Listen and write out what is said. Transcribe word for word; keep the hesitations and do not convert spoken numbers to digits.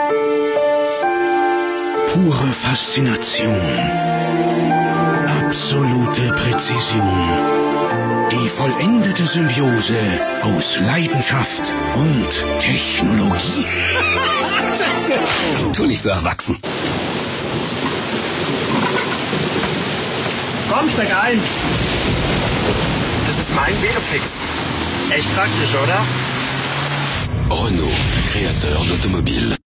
Pure Faszination. Absolute Präzision. Die vollendete Symbiose aus Leidenschaft und Technologie. Tu nicht so erwachsen. Komm, steig ein. Das ist mein Velofix. Echt praktisch, oder? Renault, créateur d'automobile.